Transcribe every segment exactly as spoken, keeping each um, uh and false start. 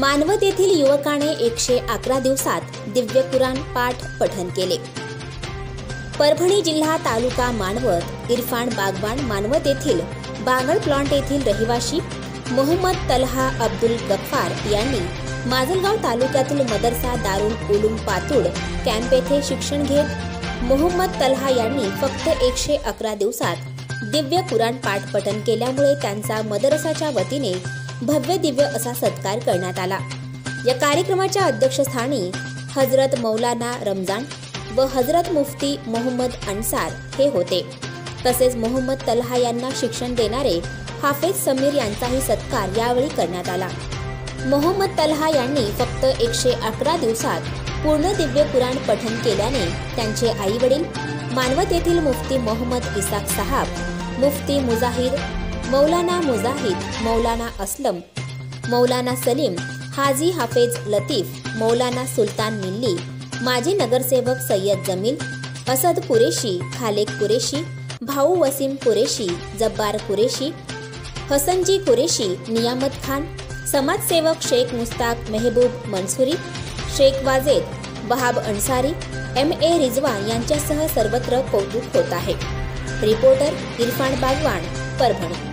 मानवत येथील युवकाने एकशे अकरा दिवसात दिव्य कुराण पाठ पठण केले। परभणी जिल्हा तालुका मानवत इरफान बागवान मानवत येथील बांगड प्लॉट येथील रहिवासी मोहम्मद तलहा अब्दुल गफ्फार यांनी माजलगाव तालुक्यातील मदरसा दारुल उलूम पातूड कॅम्प येथे शिक्षण घेत मोहम्मद तलहा यांनी फक्त एकशे अकरा दिवसात दिव्य कुराण पाठ पठण केल्यामुळे त्यांचा मदरसाच्या वतीने भव्य दिव्य असा सत्कार करण्यात आला। या कार्यक्रमाच्या अध्यक्षस्थानी हजरत मौलाना रमजान व हजरत मुफ्ती मोहम्मद अन्सार हे होते। तसेच मोहम्मद तलहा यांना शिक्षण देणारे हाफिज समीर यांचाही सत्कार यावेळी करण्यात आला। मोहम्मद तलहा यांनी फक्त एकशे अकरा दिवसात पूर्ण दिव्य कुराण पठण केल्याने त्यांचे आई वडील मानवत येथील मुफ्ती मोहम्मद इसाक साहब, मुफ्ती मुजाहिद, मौलाना मुजाहिद, मौलाना असलम, मौलाना सलीम, हाजी हाफिज लतीफ, मौलाना सुलतान मिल्ली, माजी नगरसेवक सय्यद जमील, असद कुरेशी, खालेक कुरेशी, भाऊ वसीम कुरेशी, जब्बार कुरेशी, हसनजी कुरेशी, नियामत खान, समाजसेवक शेख मुस्ताक मेहबूब मंसूरी, शेख वाजेद, बहाब अन्सारी, एम ए रिजवान यांच्यासह सर्वत्र कौतुक होत आहे। रिपोर्टर इरफान बागवान, परभणी।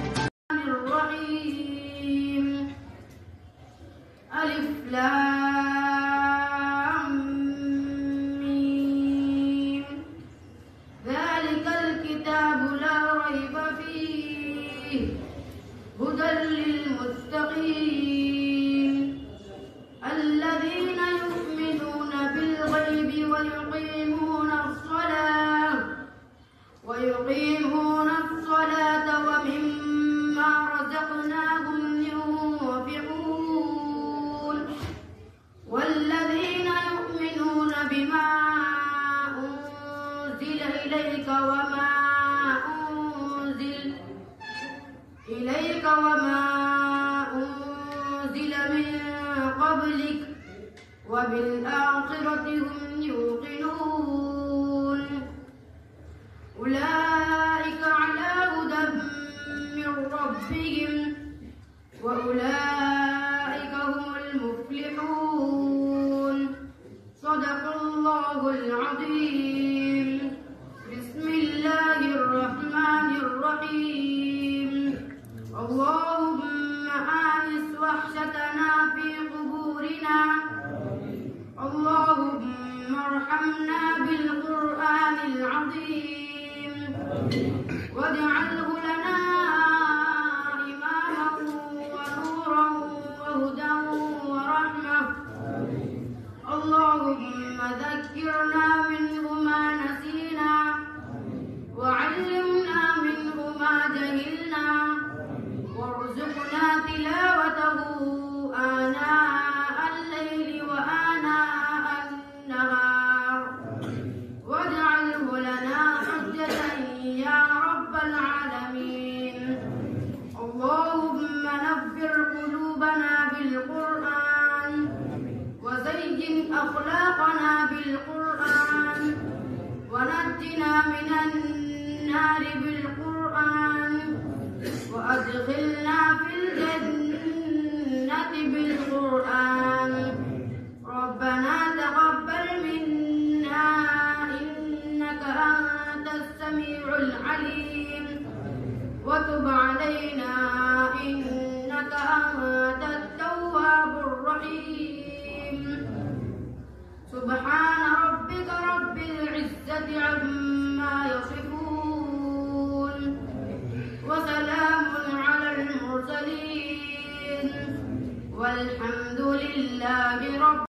ويقيمون الصلاة ومما رزقناهم ينفقون والذين يؤمنون بما أنزل إليك وما أنزل إليك وما أنزل من قبلك وبالآخرة هم يوقنون أولئك على هدى من ربهم وأولئك هم المفلحون صدق الله العظيم بسم الله الرحمن الرحيم اللهم آنس وحشتنا في قبورنا اللهم ارحمنا بالقرآن العظيم واجعله لنا إماما ونورا وهدى ورحمة اللهم ذكرنا منه ما نسينا وعلمنا منه ما جهلنا وارزقنا تلاوته آناء الليل وآناء النهار واجعله لنا حجة يا رب العالمين اللهم نبر قلوبنا بالقرآن وزين أخلاقنا بالقرآن ونجنا من النار بالقرآن وأدخلنا في الجنة بالقرآن ربنا تقبل منا إنك أنت السميع العليم وتب علينا إنك أنت التواب الرحيم سبحان ربك رب العزة عما